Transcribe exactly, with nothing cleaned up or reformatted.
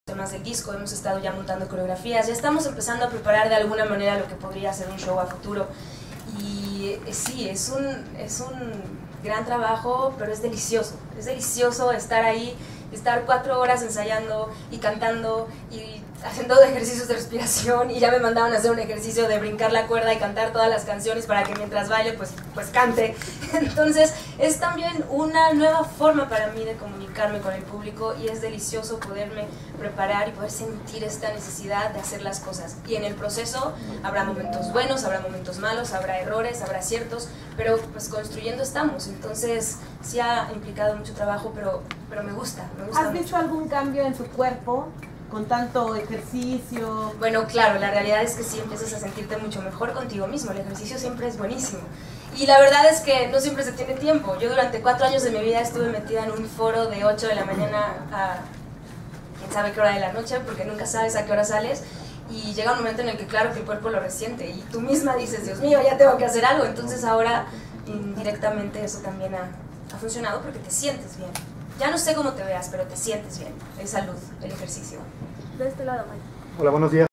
temas del disco, hemos estado ya montando coreografías, ya estamos empezando a preparar de alguna manera lo que podría ser un show a futuro. Y eh, sí, es un, es un gran trabajo, pero es delicioso, es delicioso estar ahí, estar cuatro horas ensayando y cantando y haciendo ejercicios de respiración, y ya me mandaban a hacer un ejercicio de brincar la cuerda y cantar todas las canciones para que mientras baile pues, pues cante. Entonces es también una nueva forma para mí de comunicarme con el público, y es delicioso poderme preparar y poder sentir esta necesidad de hacer las cosas. Y en el proceso habrá momentos buenos, habrá momentos malos, habrá errores, habrá aciertos, pero pues construyendo estamos. Entonces sí ha implicado mucho trabajo, pero, pero me gusta, me gusta ¿Has mucho. visto algún cambio en tu cuerpo con tanto ejercicio? Bueno, claro, la realidad es que sí empiezas a sentirte mucho mejor contigo mismo. El ejercicio siempre es buenísimo. Y la verdad es que no siempre se tiene tiempo. Yo durante cuatro años de mi vida estuve metida en un foro de ocho de la mañana a quién sabe qué hora de la noche, porque nunca sabes a qué hora sales. Y llega un momento en el que claro que el cuerpo lo resiente y tú misma dices, Dios mío, ya tengo que hacer algo. Entonces ahora indirectamente eso también ha, ha funcionado, porque te sientes bien. Ya no sé cómo te veas, pero te sientes bien. Es salud, el ejercicio. De este lado, Mike. Hola, buenos días.